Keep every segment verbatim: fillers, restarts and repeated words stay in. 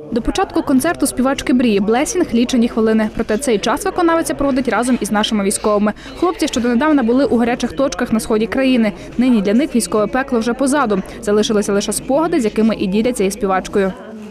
До початку концерту співачки Брії Блесінг лічені хвилини. Проте цей час виконавиця проводить разом із нашими військовими. Хлопці, що донедавна були у гарячих точках на сході країни. Нині для них військове пекло вже позаду. Залишилися лише спогади, з якими і діляться із співачкою.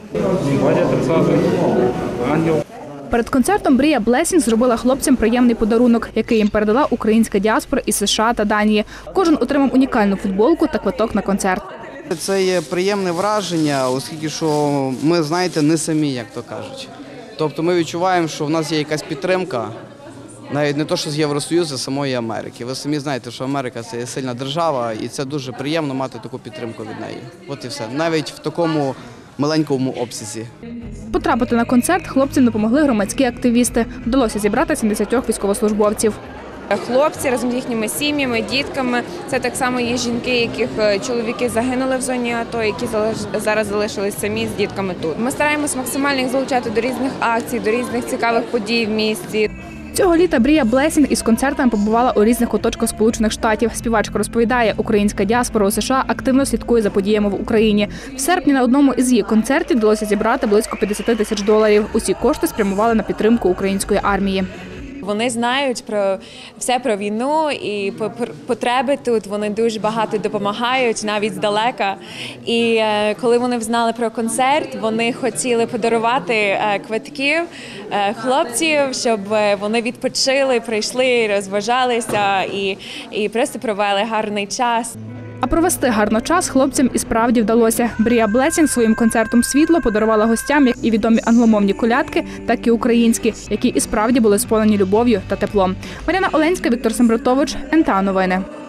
Перед концертом Брія Блесінг зробила хлопцям приємний подарунок, який їм передала українська діаспора із США та Данії. Кожен отримав унікальну футболку та квиток на концерт. Це є приємне враження, оскільки що ми, знаєте, не самі, як то кажуть. Тобто ми відчуваємо, що в нас є якась підтримка, навіть не то, що з Євросоюзу, а самої Америки. Ви самі знаєте, що Америка – це сильна держава, і це дуже приємно мати таку підтримку від неї. От і все. Навіть в такому маленькому обсязі. Потрапити на концерт хлопцям допомогли громадські активісти. Вдалося зібрати сімдесят військовослужбовців. Хлопці разом з їхніми сім'ями, дітками – це так само є жінки, яких чоловіки загинули в зоні АТО, які зараз залишились самі з дітками тут. Ми стараємось максимально їх залучати до різних акцій, до різних цікавих подій в місті. Цього літа Брія Блесінг із концертами побувала у різних куточках Сполучених Штатів. Співачка розповідає, українська діаспора у США активно слідкує за подіями в Україні. В серпні на одному із її концертів вдалося зібрати близько п'ятдесят тисяч доларів. Усі кошти спрямували на підтримку української армії. Вони знають про все про війну і потреби тут. Вони дуже багато допомагають, навіть здалека. І коли вони знали про концерт, вони хотіли подарувати квитків хлопців, щоб вони відпочили, прийшли, розважалися і, і просто провели гарний час. А провести гарно час хлопцям і справді вдалося. Брія Блесінг своїм концертом «Світло» подарувала гостям як і відомі англомовні колядки, так і українські, які і справді були сповнені любов'ю та теплом. Мар'яна Оленська, Віктор Сембратович, ен те а Новини.